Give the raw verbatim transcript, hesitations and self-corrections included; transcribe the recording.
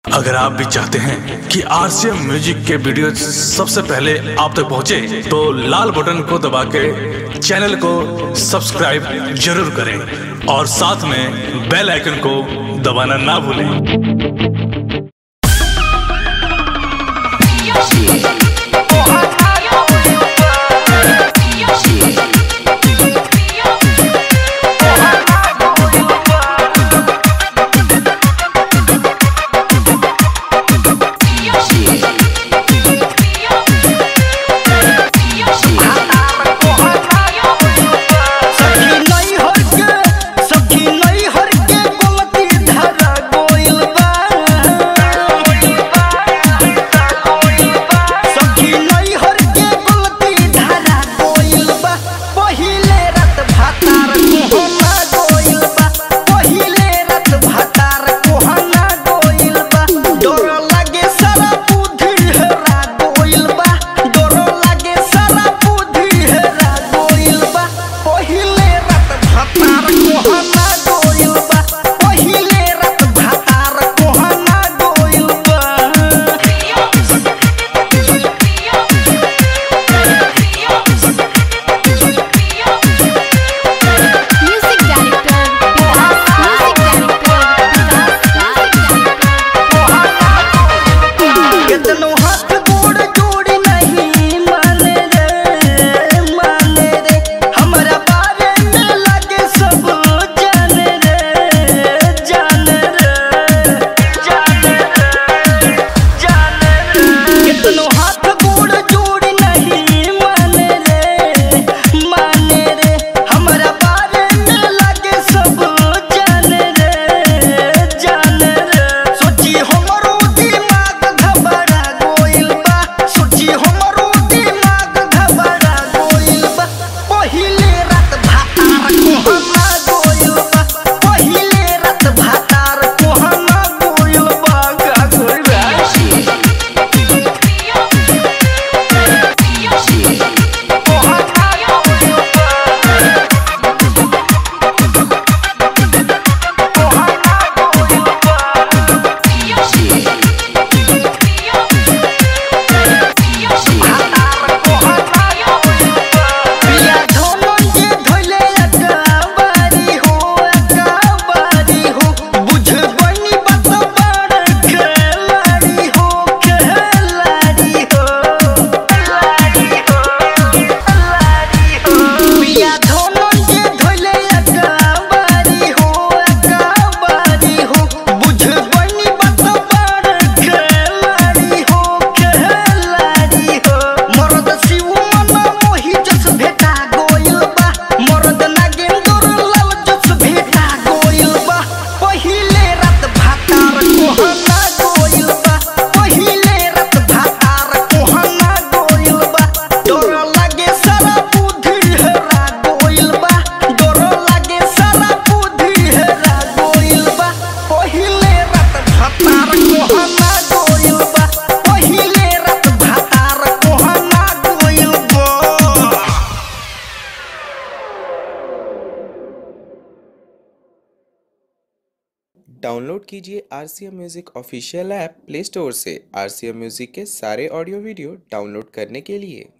अगर आप भी चाहते हैं कि आरसीएम म्यूजिक के वीडियो सबसे पहले आप तक पहुंचे, तो लाल बटन को दबा के चैनल को सब्सक्राइब जरूर करें और साथ में बेल आइकन को दबाना ना भूलें। डाउनलोड कीजिए RCM music official app play store से। आरसीएम म्यूजिक के सारे ऑडियो वीडियो डाउनलोड करने के लिए